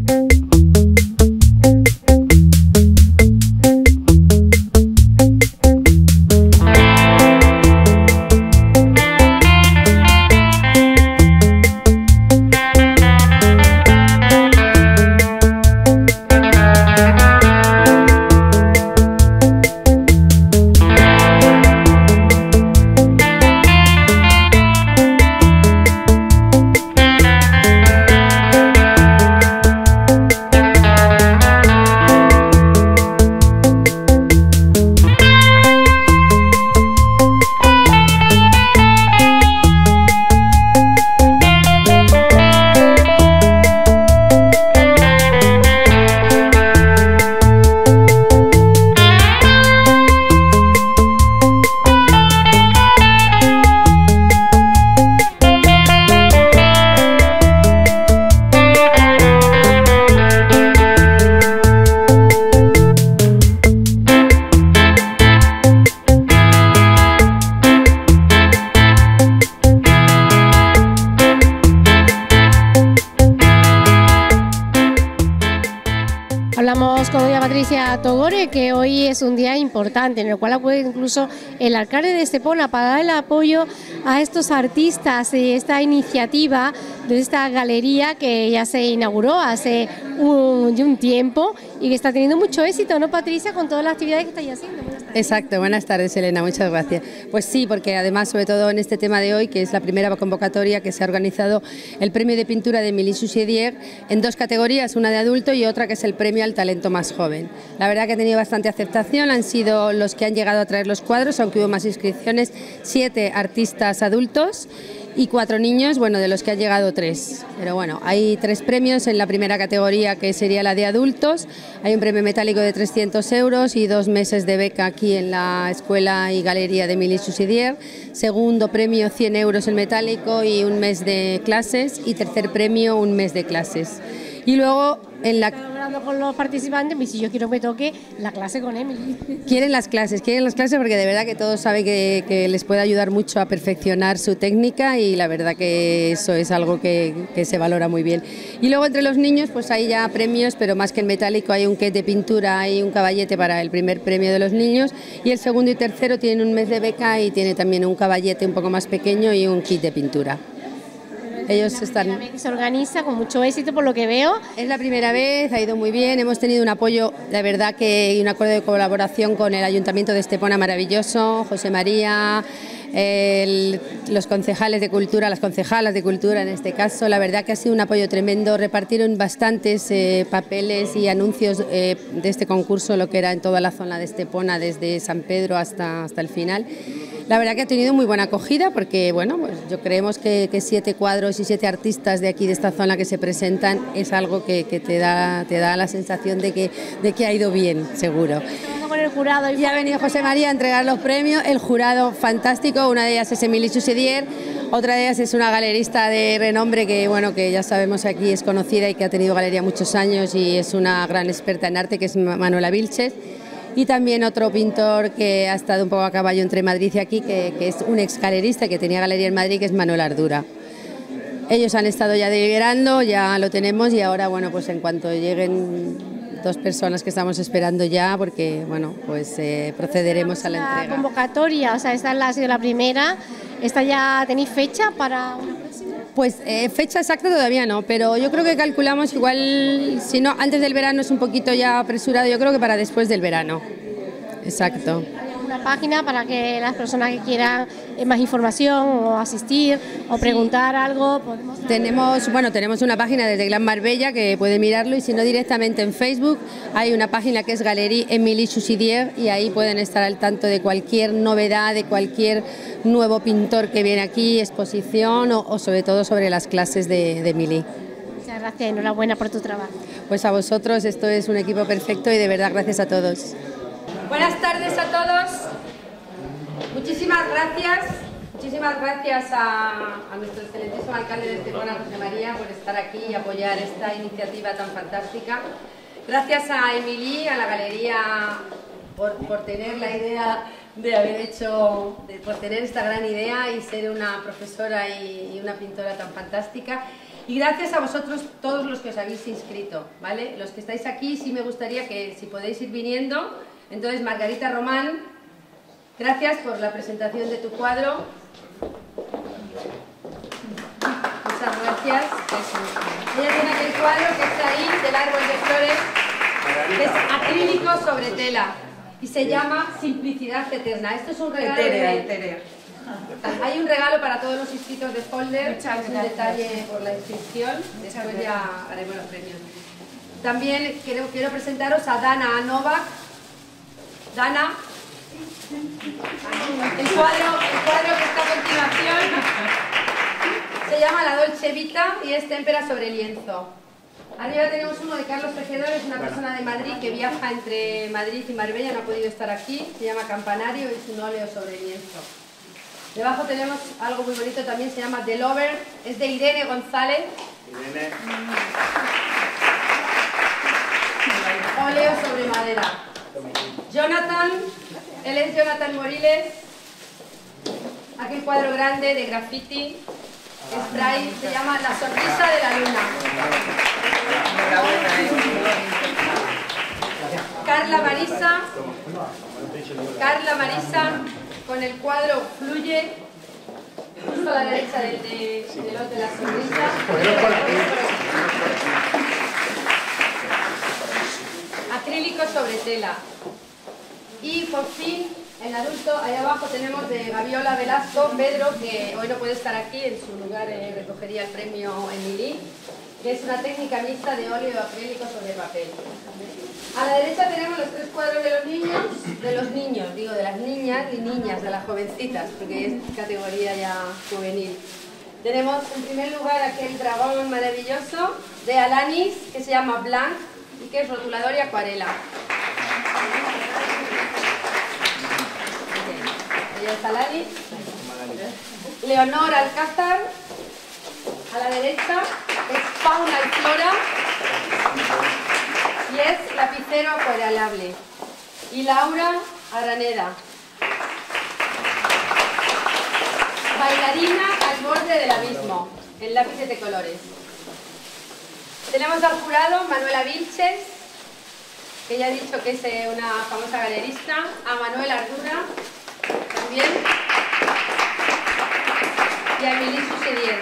Hablamos con doña Patricia Togore, que hoy es un día importante en el cual acude incluso el alcalde de Estepona para dar el apoyo a estos artistas y esta iniciativa de esta galería que ya se inauguró hace un tiempo y que está teniendo mucho éxito, ¿no, Patricia? Con todas las actividades que estáis haciendo. Exacto, buenas tardes, Elena, muchas gracias. Pues sí, porque además, sobre todo en este tema de hoy, que es la primera convocatoria que se ha organizado el premio de pintura de Émilie Souchedier en dos categorías, una de adulto y otra que es el premio al talento más joven. La verdad que ha tenido bastante aceptación, han sido los que han llegado a traer los cuadros, aunque hubo más inscripciones, 7 artistas adultos y 4 niños, bueno, de los que han llegado 3. Pero bueno, hay 3 premios en la primera categoría, que sería la de adultos. Hay un premio metálico de 300 euros y 2 meses de beca aquí en la Escuela y Galería de Émilie Souchedier. Segundo premio, 100 euros en metálico y un mes de clases. Y tercer premio, un mes de clases. Y luego en la... Hablando con los participantes, y si yo quiero que me toque la clase con Émilie. Quieren las clases porque de verdad que todos saben que les puede ayudar mucho a perfeccionar su técnica y la verdad que eso es algo que se valora muy bien. Y luego entre los niños pues hay ya premios, pero más que en metálico hay un kit de pintura, hay un caballete para el primer premio de los niños y el segundo y tercero tienen un mes de beca y tiene también un caballete un poco más pequeño y un kit de pintura. Ellos están... La primera vez que se organiza con mucho éxito por lo que veo. Es la primera vez, ha ido muy bien, hemos tenido un apoyo, la verdad que un acuerdo de colaboración con el Ayuntamiento de Estepona maravilloso, José María, los concejales de cultura, las concejalas de cultura en este caso, la verdad que ha sido un apoyo tremendo, repartieron bastantes papeles y anuncios de este concurso, lo que era en toda la zona de Estepona, desde San Pedro hasta el final. La verdad que ha tenido muy buena acogida porque, bueno, pues yo creemos que 7 cuadros y 7 artistas de aquí, de esta zona que se presentan, es algo que te da la sensación de que ha ido bien, seguro. Con el jurado. Y ha venido José María a entregar los premios, el jurado fantástico, una de ellas es Émilie Souchedier, otra de ellas es una galerista de renombre que, bueno, que ya sabemos aquí es conocida y que ha tenido galería muchos años y es una gran experta en arte, que es Manuela Vilches. Y también otro pintor que ha estado un poco a caballo entre Madrid y aquí, que es un ex galerista que tenía galería en Madrid, que es Manuel Ardura. Ellos han estado ya deliberando, ya lo tenemos y ahora, bueno, pues en cuanto lleguen 2 personas que estamos esperando ya, porque, bueno, pues procederemos a la entrega. La convocatoria, o sea, esta ha sido la primera, ¿esta ya tenéis fecha para una próxima? Pues fecha exacta todavía no, pero yo creo que calculamos igual, si no antes del verano es un poquito ya apresurado, yo creo que para después del verano. Exacto. ¿Hay una página para que las personas que quieran más información o asistir o preguntar algo? Tenemos una página desde Gran Marbella que puede mirarlo y si no directamente en Facebook hay una página que es Galerie Émilie Souchedier y ahí pueden estar al tanto de cualquier novedad, de cualquier nuevo pintor que viene aquí, exposición o sobre todo sobre las clases de Émilie. Muchas gracias, enhorabuena por tu trabajo. Pues a vosotros, esto es un equipo perfecto y de verdad gracias a todos. Buenas tardes a todos. Muchísimas gracias a nuestro excelentísimo alcalde de Estepona, José María, por estar aquí y apoyar esta iniciativa tan fantástica. Gracias a Émilie, a la galería, por tener la idea por tener esta gran idea y ser una profesora y una pintora tan fantástica. Y gracias a vosotros, todos los que os habéis inscrito, ¿vale? Los que estáis aquí, sí me gustaría que si podéis ir viniendo. Entonces, Margarita Román, gracias por la presentación de tu cuadro. Muchas gracias. Ella tiene aquel cuadro que está ahí, del árbol de flores, que es acrílico sobre tela y se llama Simplicidad Eterna. Esto es un regalo Etérea. Hay un regalo para todos los inscritos de Folder. Muchas es un gracias. detalle por la inscripción. Después ya haremos los premios. También quiero presentaros a Dana Novak. Dana, el cuadro que está a continuación se llama La Dolce Vita y es témpera sobre lienzo. Arriba tenemos uno de Carlos Tejedor, es una persona de Madrid que viaja entre Madrid y Marbella, no ha podido estar aquí, se llama Campanario y es un óleo sobre lienzo. Debajo tenemos algo muy bonito también, se llama The Lover, es de Irene González. Irene. Óleo sobre madera. Jonathan, él es Jonathan Moriles. Aquel cuadro grande de graffiti, spray, se llama La Sonrisa de la Luna. Carla Marisa, con el cuadro Fluye, justo a la derecha del de La Sonrisa. Acrílico sobre tela. Y por fin, en adulto, ahí abajo tenemos de Gaviola Velasco, Pedro, que hoy no puede estar aquí, en su lugar recogería el premio Emily, que es una técnica mixta de óleo acrílico sobre papel. A la derecha tenemos los tres cuadros de los niños, digo, de las niñas y niñas, de las jovencitas, porque es categoría ya juvenil. Tenemos en primer lugar aquel dragón maravilloso de Alanis, que se llama Blanc, y que es rotulador y acuarela. Ella es Alanis. Leonor Alcázar, a la derecha, es Fauna y Flora, y es lapicero acuarelable. Y Laura Araneda, bailarina al borde del abismo, en lápices de colores. Tenemos al jurado Manuela Vilches, que ya he dicho que es una famosa galerista, a Manuel Ardura también, y a Emily Sucedier.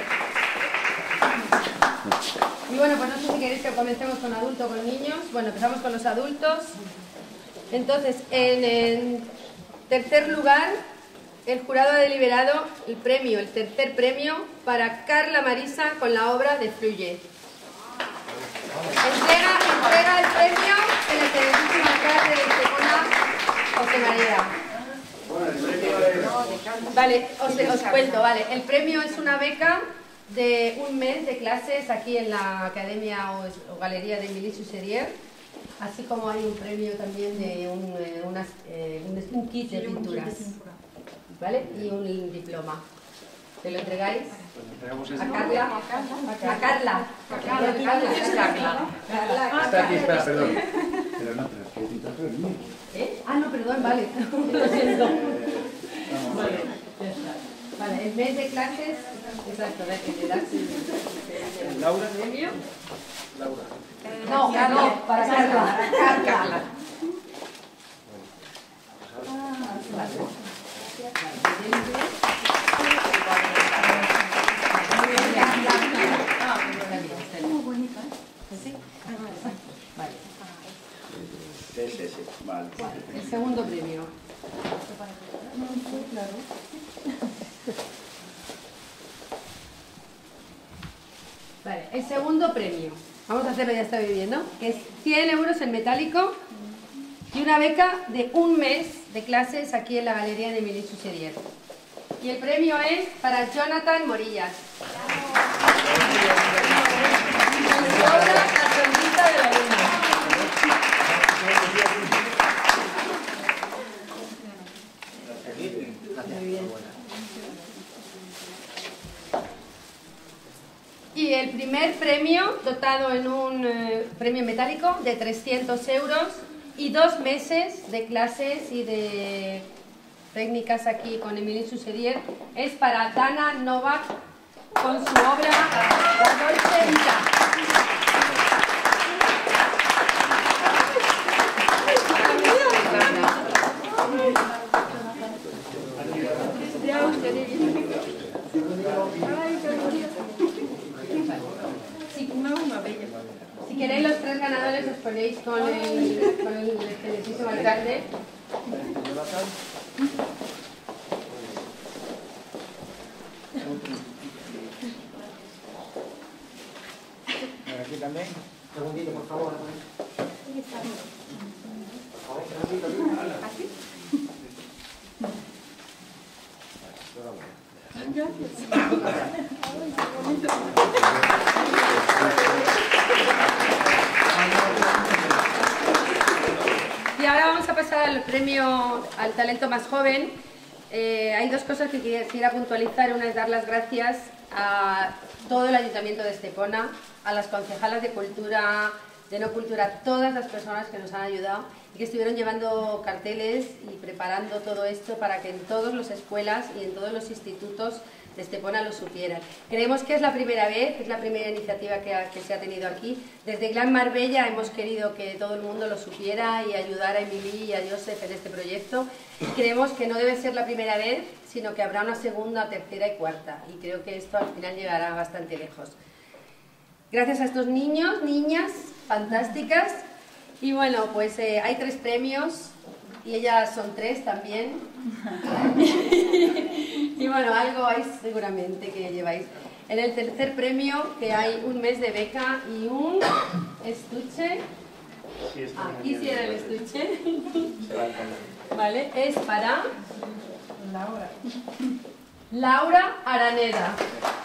Y bueno, pues no sé si queréis que comencemos con adultos o con niños. Bueno, empezamos con los adultos. Entonces, en tercer lugar, el jurado ha deliberado el tercer premio para Carla Marisa con la obra de Fluye. Entrega el premio el excelentísimo alcalde de Estepona, José María. Vale, os cuento, vale. El premio es una beca de un mes de clases aquí en la Academia o Galería de Emily Sucedier, así como hay un premio también de un kit de pinturas, ¿vale? Y un diploma. ¿Te lo entregáis? A Carla. A Carla. Está aquí, espera, perdón. Pero no, pero es que he pintado todo el niño. Ah, no, perdón, vale. Lo siento. Vale, el mes de clases, exacto, de darse Laura. premio. Laura. No, para Carla. Carla. Muy bonita, ¿Sí? Vale. Sí. Vale. El segundo premio. Vale, el segundo premio. Vamos a hacerlo, ya está viviendo. Que es 100 euros en metálico y una beca de un mes de clases aquí en la Galería de Emily Sucedier. Y el premio es para Jonathan Morillas. La Sonrisa de la Luna. Muy bien. Y el primer premio, dotado en un premio metálico de 300 euros y 2 meses de clases y de técnicas aquí con Emily Sucedier, es para Dana Novak con su obra La Dolce Vita. Si queréis los 3 ganadores os ponéis con el excelentísimo alcalde. Aquí también. Un segundito, por favor. Y ahora vamos a pasar al premio al talento más joven. Hay 2 cosas que quisiera puntualizar. Una es dar las gracias a todo el Ayuntamiento de Estepona, a las concejalas de Cultura, de No Cultura, todas las personas que nos han ayudado y que estuvieron llevando carteles y preparando todo esto para que en todas las escuelas y en todos los institutos de Estepona lo supieran. Creemos que es la primera vez, es la primera iniciativa que se ha tenido aquí. Desde Glam Marbella hemos querido que todo el mundo lo supiera y ayudar a Emily y a Joseph en este proyecto. Creemos que no debe ser la primera vez, sino que habrá una segunda, tercera y cuarta. Y creo que esto al final llegará bastante lejos. Gracias a estos niños, niñas fantásticas. Y bueno, pues hay 3 premios y ellas son 3 también. Y bueno, algo hay seguramente que lleváis. En el tercer premio, que hay un mes de beca y un estuche. Aquí sí era el estuche. Vale, es para Laura Araneda.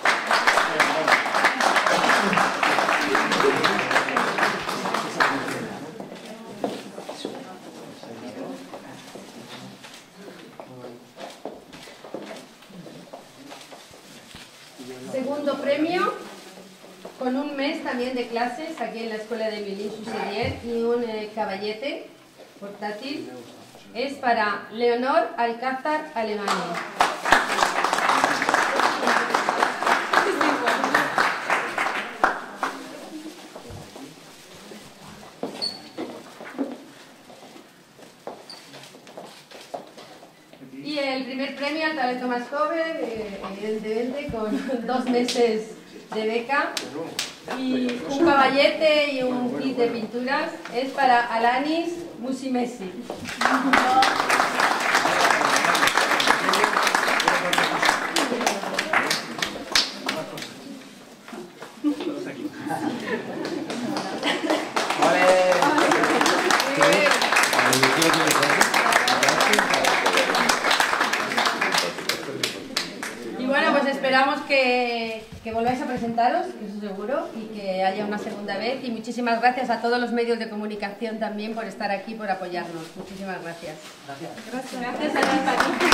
Segundo premio, con un mes también de clases aquí en la escuela de Emily Sucedier y un caballete portátil, es para Leonor Alcázar Alemania. Y el primer premio al talento más joven, evidentemente, con 2 meses de beca y un caballete y un kit de pinturas, es para Alanis Musimesi. Y bueno, pues esperamos que volváis a presentaros, eso seguro, y que haya una segunda vez. Y muchísimas gracias a todos los medios de comunicación también por estar aquí, por apoyarnos. Muchísimas gracias. Gracias a ti.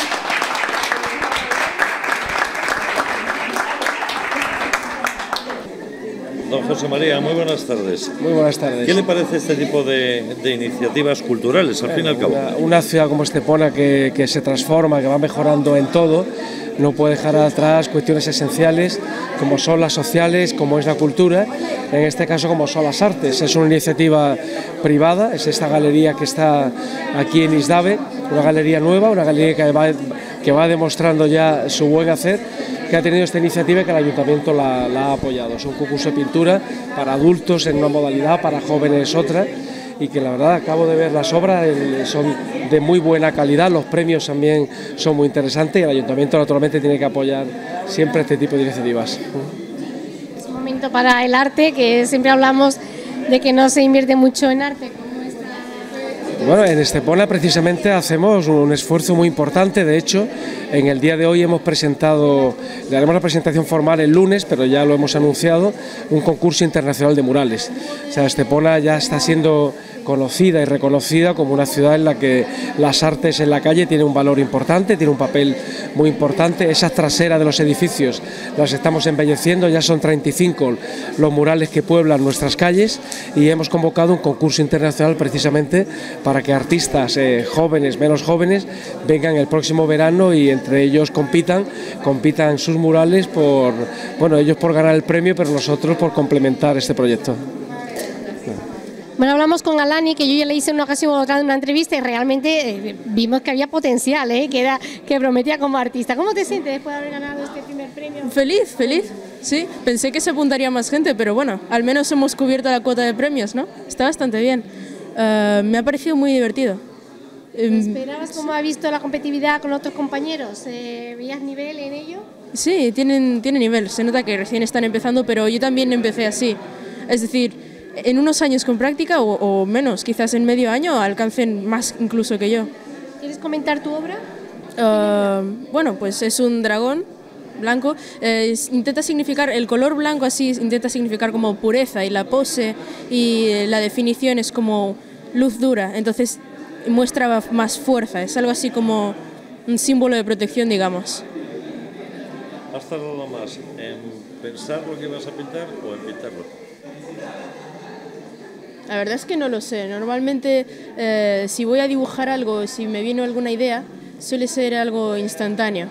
Don José María, muy buenas tardes. Muy buenas tardes. ¿Qué le parece este tipo de iniciativas culturales, al fin y al cabo? Una ciudad como Estepona que se transforma, que va mejorando en todo, no puede dejar atrás cuestiones esenciales como son las sociales, como es la cultura, en este caso como son las artes. Es una iniciativa privada, es esta galería que está aquí en Isdave, una galería nueva, una galería que va demostrando ya su buen hacer, que ha tenido esta iniciativa y que el Ayuntamiento la ha apoyado. Es un concurso de pintura para adultos en una modalidad, para jóvenes otra, y que la verdad acabo de ver las obras, son de muy buena calidad, los premios también son muy interesantes y el Ayuntamiento naturalmente tiene que apoyar siempre este tipo de iniciativas. Es un momento para el arte, que siempre hablamos de que no se invierte mucho en arte. Bueno, en Estepona precisamente hacemos un esfuerzo muy importante. De hecho, en el día de hoy hemos presentado, le haremos la presentación formal el lunes, pero ya lo hemos anunciado, un concurso internacional de murales. O sea, Estepona ya está siendo conocida y reconocida como una ciudad en la que las artes en la calle tienen un valor importante, tiene un papel muy importante. Esas traseras de los edificios las estamos embelleciendo, ya son 35 los murales que pueblan nuestras calles y hemos convocado un concurso internacional precisamente para para que artistas jóvenes, menos jóvenes, vengan el próximo verano y entre ellos compitan sus murales ellos por ganar el premio, pero nosotros por complementar este proyecto. Bueno, hablamos con Alani, que yo ya le hice una ocasión otra de una entrevista y realmente vimos que había potencial, que prometía como artista. ¿Cómo te sientes después de haber ganado este primer premio? Feliz, sí. Pensé que se apuntaría más gente, pero bueno, al menos hemos cubierto la cuota de premios, ¿no? Está bastante bien. Me ha parecido muy divertido. ¿Esperabas cómo has visto la competitividad con otros compañeros? ¿Veías nivel en ello? Sí, tienen nivel. Se nota que recién están empezando, pero yo también empecé así. Es decir, en unos años con práctica o menos, quizás en medio año alcancen más incluso que yo. ¿Quieres comentar tu obra? Bueno, pues es un dragón blanco. Intenta significar, el color blanco así intenta significar como pureza, y la pose y la definición es como luz dura, entonces muestra más fuerza, es algo así como un símbolo de protección, digamos. ¿Has tardado más en pensar lo que ibas a pintar o en pintarlo? La verdad es que no lo sé. Normalmente si voy a dibujar algo, si me viene alguna idea, suele ser algo instantáneo.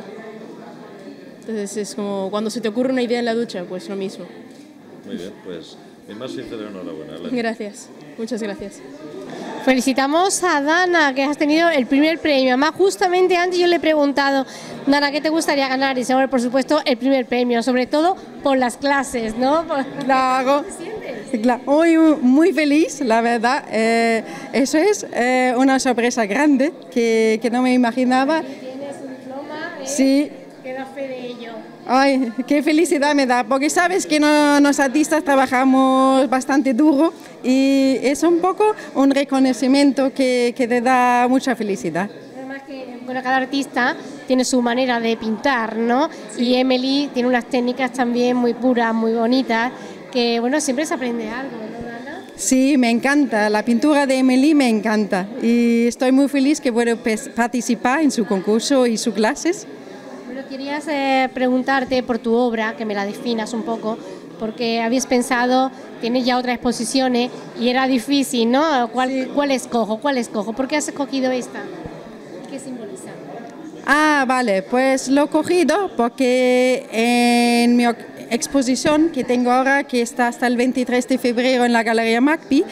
Entonces es como cuando se te ocurre una idea en la ducha, pues lo mismo. Muy bien, pues mi más sincera enhorabuena. Gracias, muchas gracias. Felicitamos a Dana, que has tenido el primer premio. Además, justamente antes yo le he preguntado, Dana, ¿qué te gustaría ganar? Y seguro, por supuesto, el primer premio, sobre todo por las clases, ¿no? Claro. ¿Qué sientes? Claro, muy feliz, la verdad. Eso es una sorpresa grande que no me imaginaba. Tienes un diploma, Sí. que da fe de ello. Ay, qué felicidad me da, porque sabes que los artistas trabajamos bastante duro y es un poco un reconocimiento que te da mucha felicidad. Además que, bueno, cada artista tiene su manera de pintar, ¿no? Y Emily tiene unas técnicas también muy puras, muy bonitas, que, bueno, siempre se aprende algo, ¿no, Dana? Sí, me encanta, la pintura de Emily me encanta y estoy muy feliz que puedo participar en su concurso y sus clases. Bueno, querías preguntarte por tu obra, que me la definas un poco, porque habías pensado, tienes ya otras exposiciones y era difícil, ¿no? ¿Cuál escojo? ¿Por qué has escogido esta? ¿Qué simboliza? Ah, vale, pues lo he cogido porque en mi exposición que tengo ahora, que está hasta el 23 de febrero en la Galería MACPI,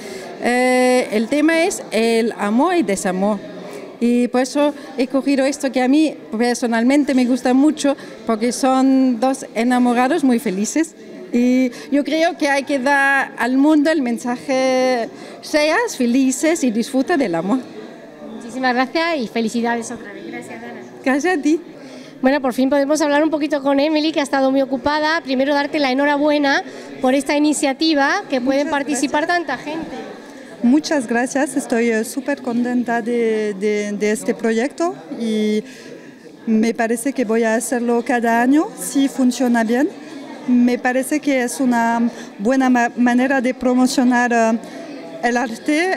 el tema es el amor y desamor. Y por eso he cogido esto que a mí personalmente me gusta mucho, porque son dos enamorados muy felices. Y yo creo que hay que dar al mundo el mensaje, seas felices y disfruta del amor. Muchísimas gracias y felicidades otra vez. Gracias, Dana. Gracias a ti. Bueno, por fin podemos hablar un poquito con Emily, que ha estado muy ocupada. Primero, darte la enhorabuena por esta iniciativa, que pueden participar tanta gente. Muchas gracias, estoy súper contenta de este proyecto y me parece que voy a hacerlo cada año si funciona bien. Me parece que es una buena manera de promocionar el arte,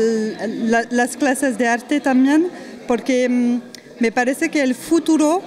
las clases de arte también, porque me parece que el futuro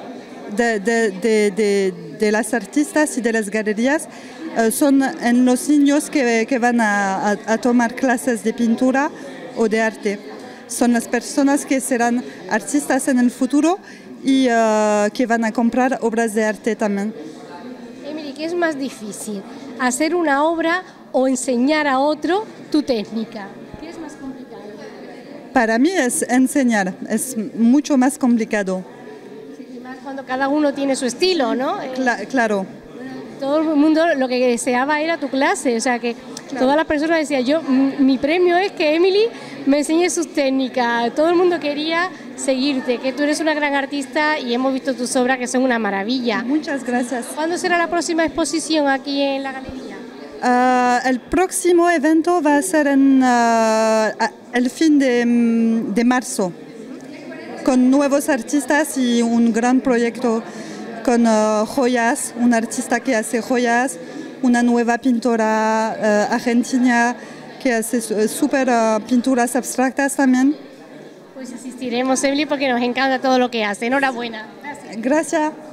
de las artistas y de las galerías son en los niños que van a tomar clases de pintura o de arte. Son las personas que serán artistas en el futuro y que van a comprar obras de arte también. Emily, ¿qué es más difícil? ¿Hacer una obra o enseñar a otro tu técnica? ¿Qué es más complicado? Para mí es enseñar, es mucho más complicado. Y más cuando cada uno tiene su estilo, ¿no? Claro. Todo el mundo lo que deseaba era tu clase, o sea que todas las personas decían, mi premio es que Emily me enseñe sus técnicas, todo el mundo quería seguirte, que tú eres una gran artista y hemos visto tus obras que son una maravilla. Muchas gracias. ¿Cuándo será la próxima exposición aquí en la galería? El próximo evento va a ser en el fin de marzo, con nuevos artistas y un gran proyecto con joyas, un artista que hace joyas, una nueva pintora argentina que hace súper pinturas abstractas también. Pues asistiremos, Emily, porque nos encanta todo lo que hace. Enhorabuena. Gracias.